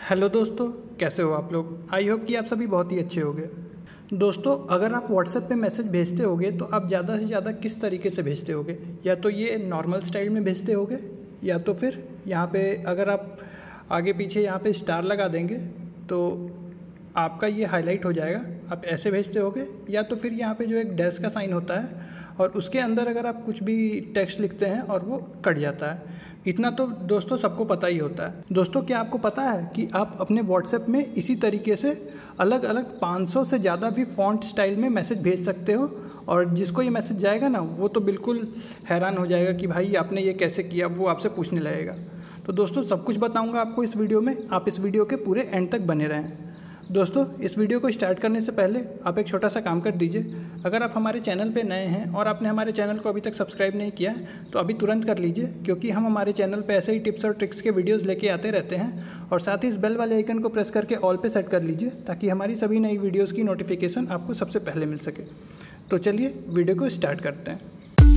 Hello दोस्तों, कैसे हो आप लोग। आई होप कि आप सभी बहुत ही अच्छे होंगे। दोस्तों, अगर आप व्हाट्सएप पे मैसेज भेजते होगे तो आप ज़्यादा से ज़्यादा किस तरीके से भेजते होगे। या तो ये नॉर्मल स्टाइल में भेजते होगे, या तो फिर यहाँ पे अगर आप आगे पीछे यहाँ पे स्टार लगा देंगे तो आपका ये हाईलाइट हो जाएगा, आप ऐसे भेजते होगे। या तो फिर यहाँ पे जो एक डैश का साइन होता है और उसके अंदर अगर आप कुछ भी टेक्स्ट लिखते हैं और वो कट जाता है। इतना तो दोस्तों सबको पता ही होता है। दोस्तों, क्या आपको पता है कि आप अपने व्हाट्सएप में इसी तरीके से अलग अलग 500 से ज़्यादा भी फॉन्ट स्टाइल में मैसेज भेज सकते हो, और जिसको ये मैसेज जाएगा ना वो तो बिल्कुल हैरान हो जाएगा कि भाई आपने ये कैसे किया, वो आपसे पूछने लगेगा। तो दोस्तों, सब कुछ बताऊंगा आपको इस वीडियो में, आप इस वीडियो के पूरे एंड तक बने रहें। दोस्तों, इस वीडियो को स्टार्ट करने से पहले आप एक छोटा सा काम कर दीजिए। अगर आप हमारे चैनल पे नए हैं और आपने हमारे चैनल को अभी तक सब्सक्राइब नहीं किया तो अभी तुरंत कर लीजिए, क्योंकि हम हमारे चैनल पे ऐसे ही टिप्स और ट्रिक्स के वीडियोस लेके आते रहते हैं। और साथ ही इस बेल वाले आइकन को प्रेस करके ऑल पे सेट कर लीजिए, ताकि हमारी सभी नई वीडियोज़ की नोटिफिकेशन आपको सबसे पहले मिल सके। तो चलिए वीडियो को स्टार्ट करते हैं।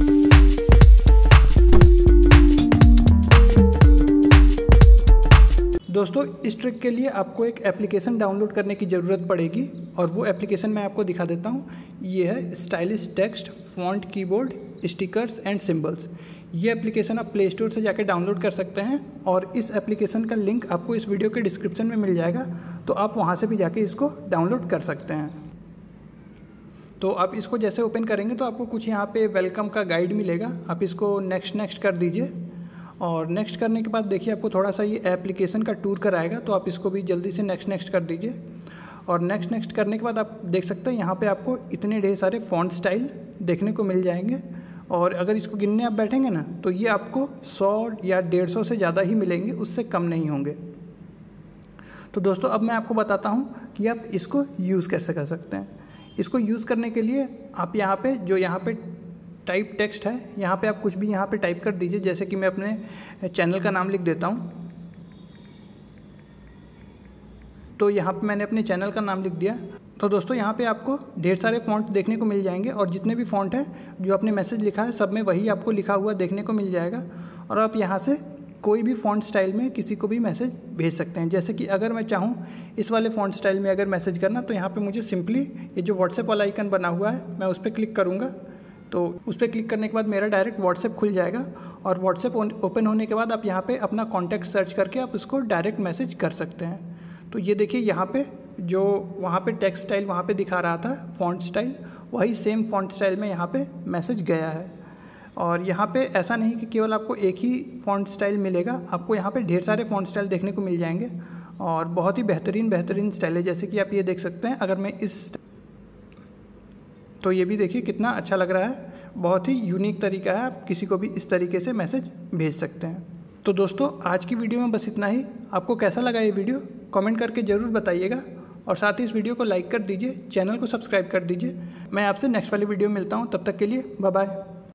दोस्तों, इस ट्रिक के लिए आपको एक एप्लीकेशन डाउनलोड करने की ज़रूरत पड़ेगी, और वो एप्लीकेशन मैं आपको दिखा देता हूँ। ये है stylish text font keyboard stickers and symbols. ये एप्लीकेशन आप प्ले स्टोर से जाकर डाउनलोड कर सकते हैं, और इस एप्लीकेशन का लिंक आपको इस वीडियो के डिस्क्रिप्शन में मिल जाएगा, तो आप वहाँ से भी जाके इसको डाउनलोड कर सकते हैं। तो आप इसको जैसे ओपन करेंगे तो आपको कुछ यहाँ पे वेलकम का गाइड मिलेगा। आप इसको नेक्स्ट कर दीजिए, और नेक्स्ट करने के बाद देखिए आपको थोड़ा सा ये एप्लीकेशन का टूर कराएगा, तो आप इसको भी जल्दी से नेक्स्ट कर दीजिए। और नेक्स्ट करने के बाद आप देख सकते हैं यहाँ पे आपको इतने ढेर सारे फॉन्ट स्टाइल देखने को मिल जाएंगे, और अगर इसको गिनने आप बैठेंगे ना तो ये आपको 100 या 150 से ज़्यादा ही मिलेंगे, उससे कम नहीं होंगे। तो दोस्तों, अब मैं आपको बताता हूँ कि आप इसको यूज़ कैसे कर सकते हैं। इसको यूज़ करने के लिए आप यहाँ पे जो यहाँ पे टाइप टेक्स्ट है, यहाँ पे आप कुछ भी यहाँ पे टाइप कर दीजिए। जैसे कि मैं अपने चैनल का नाम लिख देता हूँ, तो यहाँ पे मैंने अपने चैनल का नाम लिख दिया। तो दोस्तों, यहाँ पे आपको ढेर सारे फ़ॉन्ट देखने को मिल जाएंगे, और जितने भी फ़ॉन्ट हैं जो आपने मैसेज लिखा है सब में वही आपको लिखा हुआ देखने को मिल जाएगा। और आप यहाँ से कोई भी फ़ॉन्ट स्टाइल में किसी को भी मैसेज भेज सकते हैं। जैसे कि अगर मैं चाहूँ इस वाले फ़ॉन्ट स्टाइल में अगर मैसेज करना, तो यहाँ पे मुझे सिंपली ये जो व्हाट्सएप वाला आइकन बना हुआ है मैं उस पर क्लिक करूँगा। तो उस पर क्लिक करने के बाद मेरा डायरेक्ट व्हाट्सएप खुल जाएगा, और व्हाट्सएप ओपन होने के बाद आप यहाँ पे अपना कॉन्टैक्ट सर्च करके आप उसको डायरेक्ट मैसेज कर सकते हैं। तो ये देखिए यहाँ पे जो वहाँ पे टेक्स्ट स्टाइल वहाँ पे दिखा रहा था फ़ॉन्ट स्टाइल, वही सेम फ़ॉन्ट स्टाइल में यहाँ पे मैसेज गया है। और यहाँ पे ऐसा नहीं कि केवल आपको एक ही फ़ॉन्ट स्टाइल मिलेगा, आपको यहाँ पे ढेर सारे फ़ॉन्ट स्टाइल देखने को मिल जाएंगे, और बहुत ही बेहतरीन स्टाइल है। जैसे कि आप ये देख सकते हैं, अगर मैं तो ये भी देखिए कितना अच्छा लग रहा है, बहुत ही यूनिक तरीका है, आप किसी को भी इस तरीके से मैसेज भेज सकते हैं। तो दोस्तों, आज की वीडियो में बस इतना ही। आपको कैसा लगा ये वीडियो कमेंट करके ज़रूर बताइएगा, और साथ ही इस वीडियो को लाइक कर दीजिए, चैनल को सब्सक्राइब कर दीजिए। मैं आपसे नेक्स्ट वाली वीडियो में मिलता हूँ, तब तक के लिए बाय बाय।